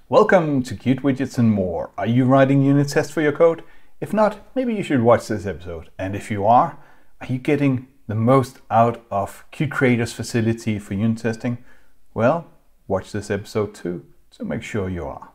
Welcome to Qt Widgets and more. Are you writing unit tests for your code? If not, maybe you should watch this episode. And if you are you getting the most out of Qt Creator's facility for unit testing? Well, watch this episode too, to make sure you are.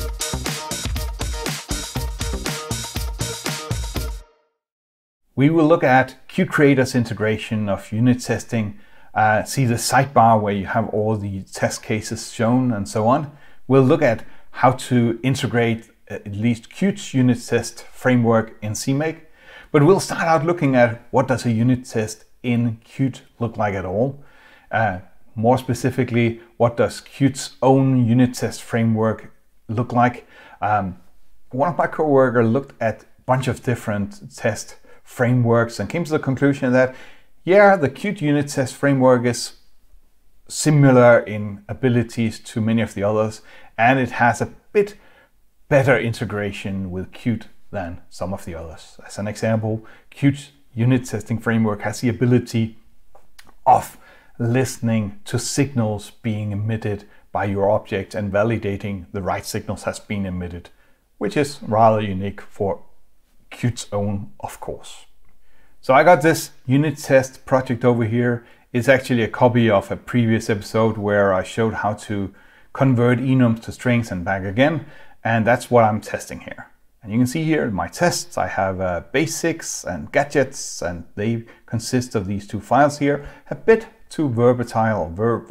We will look at Qt Creator's integration of unit testing, see the sidebar where you have all the test cases shown and so on. We'll look at how to integrate at least Qt's unit test framework in CMake, but we'll start out looking at what does a unit test in Qt look like at all. More specifically, what does Qt's own unit test framework look like? One of my coworkers looked at a bunch of different test frameworks and came to the conclusion that, yeah, the Qt unit test framework is similar in abilities to many of the others, and it has a bit better integration with Qt than some of the others. As an example, Qt's unit testing framework has the ability of listening to signals being emitted by your object and validating the right signals has been emitted, which is rather unique for Qt's own, of course. So I got this unit test project over here. It's actually a copy of a previous episode where I showed how to convert enums to strings and back again, and that's what I'm testing here. And you can see here in my tests I have basics and gadgets, and they consist of these two files here, a bit too verbose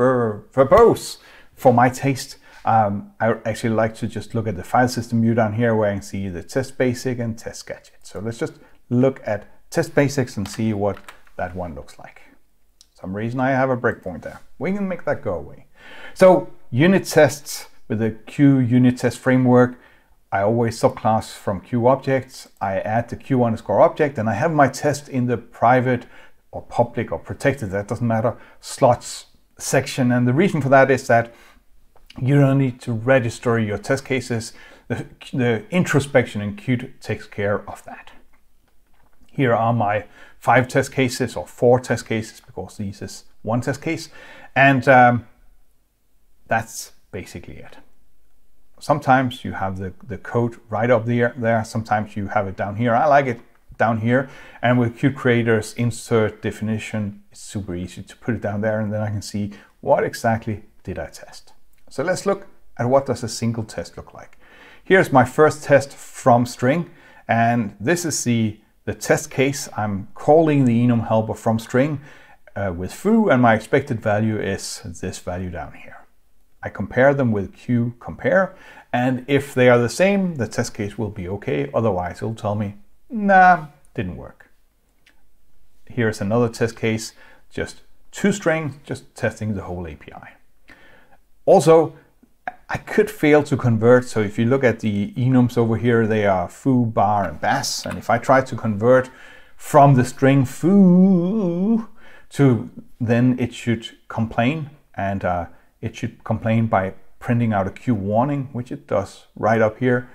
for my taste. I actually like to just look at the file system view down here where I can see the test basic and test gadget. So let's just look at test basics and see what that one looks like. Some reason I have a breakpoint there. We can make that go away. So unit tests with the Q unit test framework, I always subclass from Q objects. I add the Q underscore object, and I have my test in the private or public or protected, that doesn't matter, slots section. And the reason for that is that you don't need to register your test cases. The introspection in Qt takes care of that. Here are my 5 test cases, or 4 test cases, because this is one test case. And that's basically it. Sometimes you have the code right up there. Sometimes you have it down here. I like it down here. And with Qt Creator's insert definition, it's super easy to put it down there, and then I can see what exactly did I test. So let's look at what does a single test look like. Here's my first test from string, and this is the test case. I'm calling the enum helper from string with foo, and my expected value is this value down here. I compare them with QCOMPARE, and if they are the same, the test case will be okay. Otherwise, it'll tell me, nah, didn't work. Here's another test case, just 2 strings, just testing the whole API. Also, I could fail to convert. So if you look at the enums over here, they are foo, bar, and bass. And if I try to convert from the string foo to, then it should complain, and it should complain by printing out a Q warning, which it does right up here.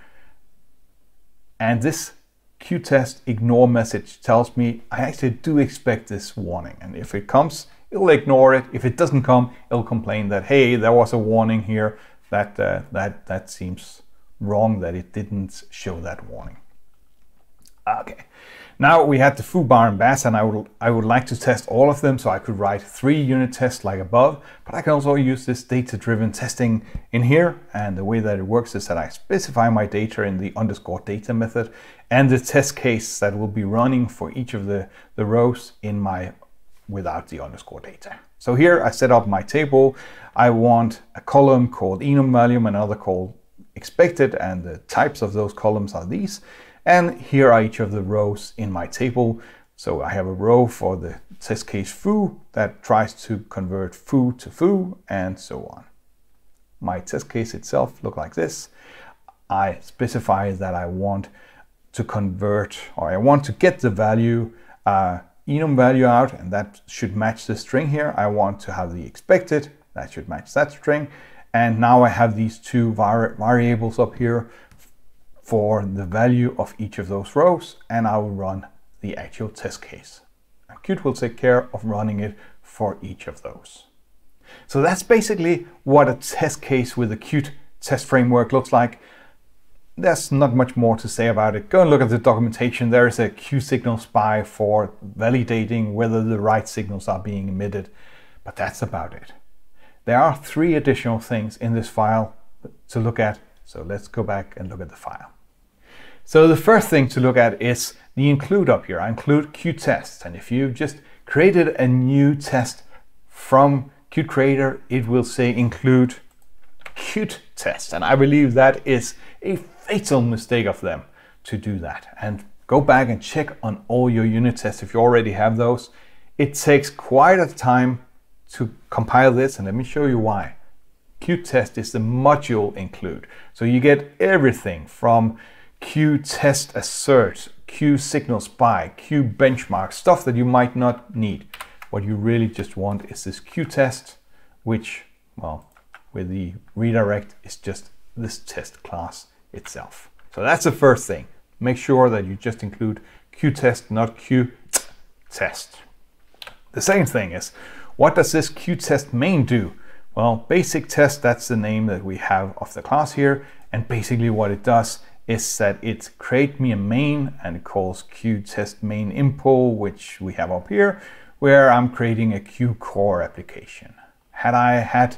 And this QTest ignore message tells me I actually do expect this warning. And if it comes, it'll ignore it. If it doesn't come, it'll complain that, hey, there was a warning here. That seems wrong that it didn't show that warning. Okay, now we had the foo, bar, and bass, and I would like to test all of them, so I could write 3 unit tests like above, but I can also use this data-driven testing in here. And the way that it works is that I specify my data in the underscore data method and the test case that will be running for each of the rows in my without the underscore data. So here I set up my table. I want a column called enum value, another called expected, and the types of those columns are these. And here are each of the rows in my table. So I have a row for the test case foo that tries to convert foo to foo, and so on. My test case itself looks like this. I specify that I want to convert, or I want to get the value enum value out, and that should match the string here. I want to have the expected, that should match that string. And now I have these 2 variables up here for the value of each of those rows, and I will run the actual test case. And Qt will take care of running it for each of those. So that's basically what a test case with a Qt test framework looks like. There's not much more to say about it. Go and look at the documentation. There is a QSignal spy for validating whether the right signals are being emitted, but that's about it. There are 3 additional things in this file to look at, so let's go back and look at the file. So the first thing to look at is the include up here. I include QTest, and if you just created a new test from Qt Creator, it will say include QtTest, and I believe that is a fatal mistake of them to do that. And go back and check on all your unit tests if you already have those. It takes quite a time to compile this, and let me show you why. QtTest is the module include, so you get everything from QTest assert, QSignal spy, QBenchmark, stuff that you might not need. What you really just want is this QTest, which, well, with the redirect is just this test class itself. So that's the first thing. Make sure that you just include QTest, not QtTest. The second thing is, what does this QTest main do? Well, basic test, that's the name that we have of the class here. And basically what it does is that it creates me a main, and it calls QTest main impl, which we have up here, where I'm creating a Q core application. Had I had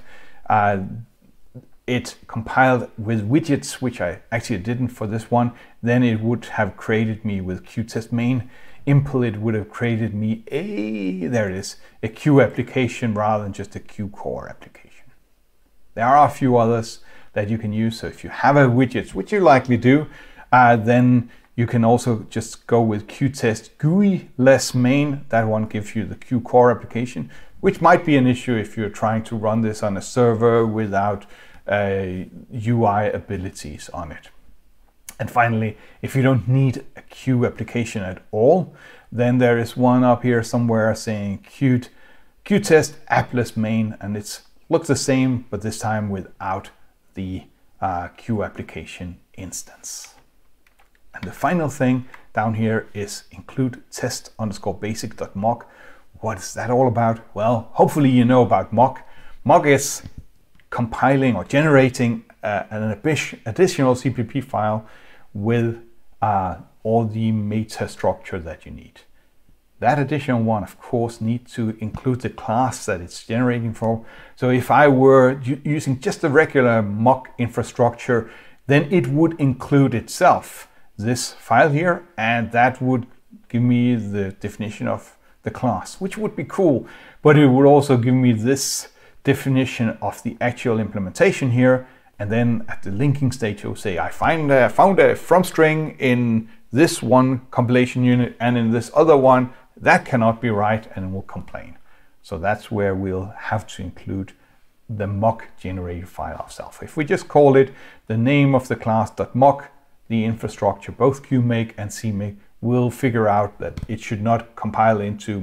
it compiled with widgets, which I actually didn't for this one, then it would have created me with QTest main impl. It would have created me a Q application rather than just a Q core application. There are a few others that you can use. So if you have a widgets, which you likely do, then you can also just go with QTest GUI less main. That one gives you the Q core application, which might be an issue if you're trying to run this on a server without UI abilities on it. And finally, if you don't need a Q application at all, then there is one up here somewhere saying QtTest appless main, and it looks the same, but this time without the Q application instance. And the final thing down here is include test_basic.mock. What is that all about? Well, hopefully you know about mock. Mock is compiling or generating an additional CPP file with all the meta structure that you need. That additional one, of course, needs to include the class that it's generating for. So if I were using just a regular mock infrastructure, then it would include itself this file here, and that would give me the definition of the class, which would be cool. But it would also give me this definition of the actual implementation here. And then at the linking stage, you'll say, I found a from string in this one compilation unit, and in this other one, that cannot be right, and we'll complain. So that's where we'll have to include the mock generated file ourselves. If we just call it the name of the class .mock, the infrastructure, both QMake and CMake, will figure out that it should not compile into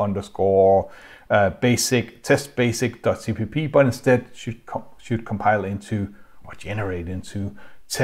mock_basic test basic.cpp, but instead should compile into or generate into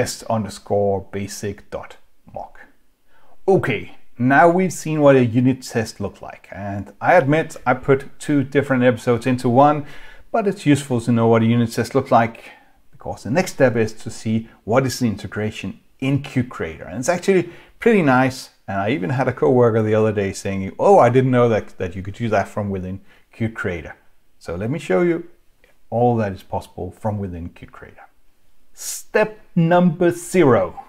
test_basic.mock. Okay, now we've seen what a unit test looks like, and I admit I put 2 different episodes into one, but it's useful to know what a unit test looks like, because the next step is to see what is the integration in Qt Creator. And it's actually pretty nice, and I even had a coworker the other day saying, oh, I didn't know that you could do that from within Qt Creator. So let me show you all that is possible from within Qt Creator. Step number 0,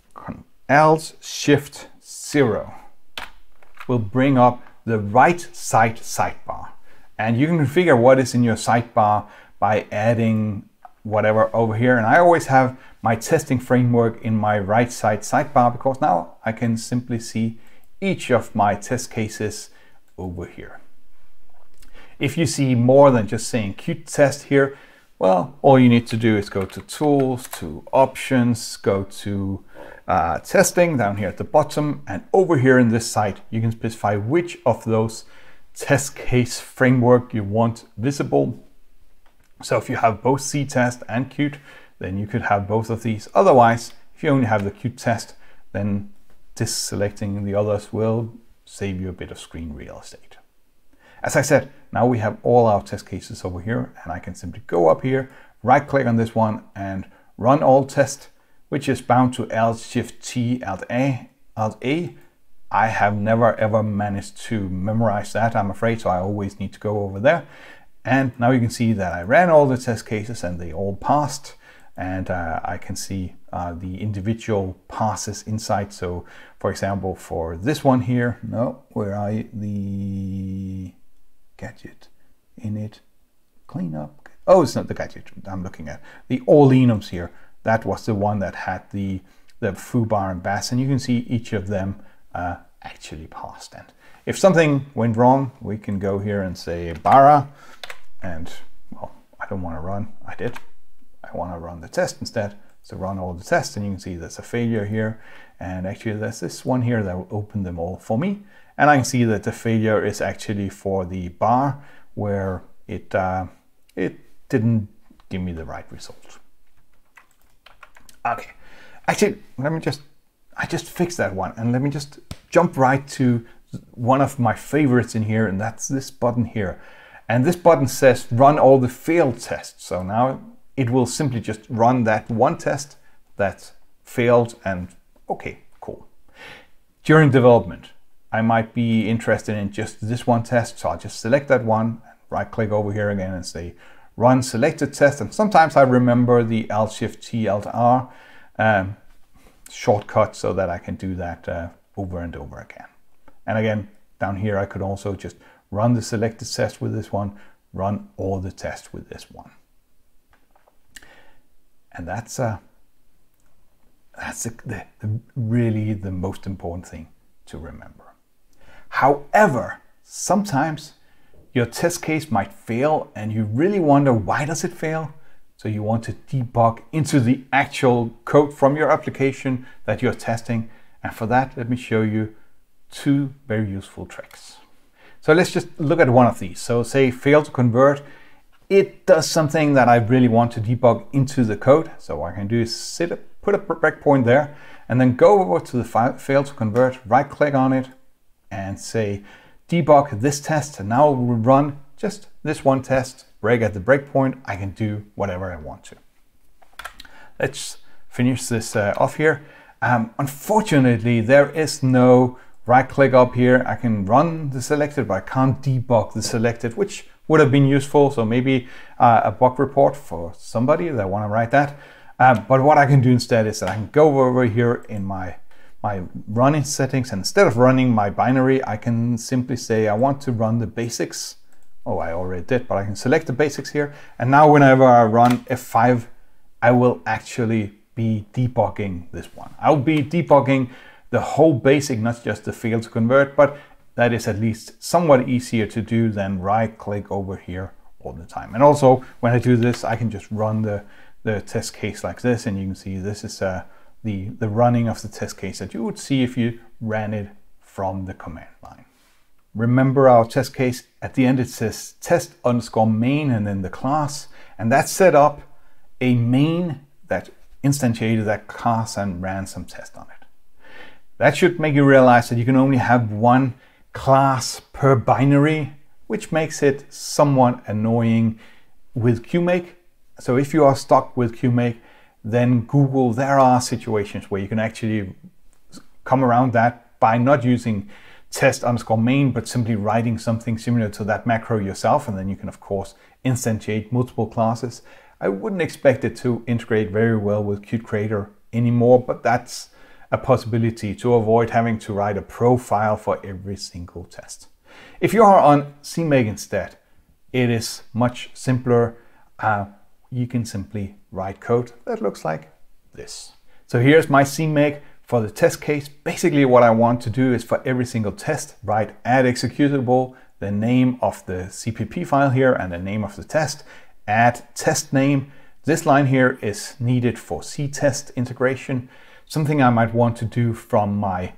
Alt-Shift-0 will bring up the right side sidebar. And you can configure what is in your sidebar by adding whatever over here. And I always have my testing framework in my right side sidebar, because now I can simply see each of my test cases over here. If you see more than just saying QtTest here, well, all you need to do is go to Tools, to Options, go to Testing down here at the bottom, and over here in this site, you can specify which of those test case framework you want visible. So if you have both CTest and Qt, then you could have both of these. Otherwise, if you only have the QtTest, then deselecting the others will save you a bit of screen real estate. As I said, now we have all our test cases over here, and I can simply go up here, right click on this one and run all test, which is bound to Alt-Shift-T, Alt-A. I have never ever managed to memorize that, I'm afraid, so I always need to go over there. And now you can see that I ran all the test cases and they all passed. And I can see the individual passes inside. So for example, for this one here, the gadget init cleanup. Oh, it's not the gadget I'm looking at. The all enums here, that was the one that had the foobar and bash, and you can see each of them actually passed. And if something went wrong, we can go here and say bara, and well, I don't want to run, I did. I want to run the test instead, so run all the tests, and you can see there's a failure here, and actually there's this one here that will open them all for me, and I can see that the failure is actually for the bar where it didn't give me the right result. Okay, actually I just fixed that one, and let me just jump right to one of my favorites in here, and that's this button here. And this button says run all the failed tests. So now it will simply just run that one test that failed, and okay, cool. During development, I might be interested in just this one test, so I'll just select that one, right click over here again and say run selected test. And sometimes I remember the Alt-Shift-T, Alt-R shortcut so that I can do that over and over again. And again, down here, I could also just run the selected test with this one, run all the tests with this one. And that's really the most important thing to remember. However, sometimes your test case might fail and you really wonder, why does it fail? So you want to debug into the actual code from your application that you're testing. And for that, let me show you two very useful tricks. So let's just look at one of these. So say fail to convert. It does something that I really want to debug into the code. So what I can do is put a breakpoint there, and then go over to the fail to convert, right click on it and say debug this test. And now we'll run just this one test, break at the breakpoint. I can do whatever I want to. Let's finish this off here. Unfortunately, there is no right click up here. I can run the selected, but I can't debug the selected, which would have been useful. So maybe a bug report for somebody that want to write that. But what I can do instead is that I can go over here in my running settings, and instead of running my binary, I can simply say I want to run the basics. Oh, I already did, but I can select the basics here. And now whenever I run F5, I will actually be debugging this one. I'll be debugging the whole basic, not just the fail to convert, but that is at least somewhat easier to do than right click over here all the time. And also when I do this, I can just run the test case like this, and you can see this is the running of the test case that you would see if you ran it from the command line. Remember our test case, at the end it says test_main and then the class, and that set up a main that instantiated that class and ran some tests on it. That should make you realize that you can only have one class per binary, which makes it somewhat annoying with QMake. So if you are stuck with QMake, then Google, there are situations where you can actually come around that by not using test_main, but simply writing something similar to that macro yourself, and then you can of course instantiate multiple classes. I wouldn't expect it to integrate very well with Qt Creator anymore, but that's a possibility to avoid having to write a profile for every single test. If you are on CMake instead, it is much simpler. You can simply write code that looks like this. So here's my CMake for the test case. Basically what I want to do is for every single test, write add executable, the name of the CPP file here and the name of the test, add test name. This line here is needed for CTest integration. Something I might want to do from my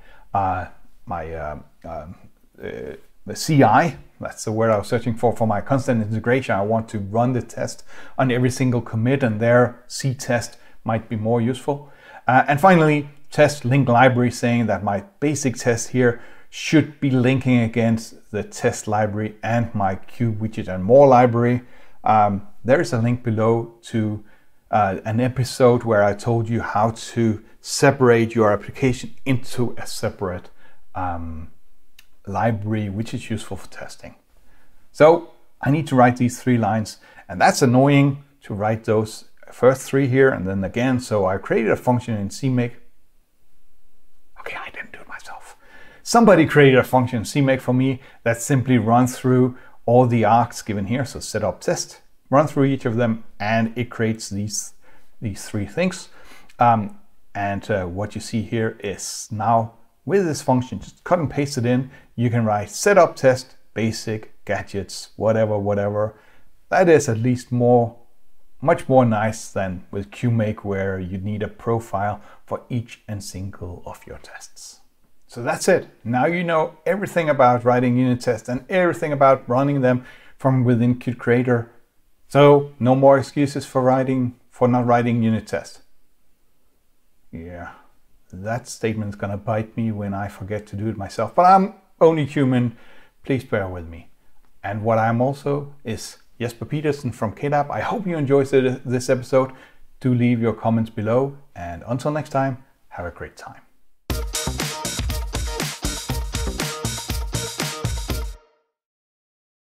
the CI, that's the word I was searching for my constant integration. I want to run the test on every single commit, and there CTest might be more useful. And finally, test link library, saying that my basic test here should be linking against the test library and my Qt Widget and more library. There is a link below to an episode where I told you how to separate your application into a separate library, which is useful for testing. So I need to write these 3 lines, and that's annoying to write those first 3 here and then again. So I created a function in CMake. Okay, I didn't do it myself. Somebody created a function in CMake for me that simply runs through all the args given here. So setup test, run through each of them, and it creates these 3 things. What you see here is now with this function, just cut and paste it in. You can write setup test, basic, gadgets, whatever. That is at least much more nice than with QMake, where you need a profile for each and single of your tests. So that's it. Now you know everything about writing unit tests and everything about running them from within Qt Creator. So no more excuses for not writing unit tests. Yeah, that statement's gonna bite me when I forget to do it myself, but I'm only human. Please bear with me. And what I'm also is Jesper Pedersen from Qt. I hope you enjoyed this episode. Do leave your comments below, and until next time, have a great time.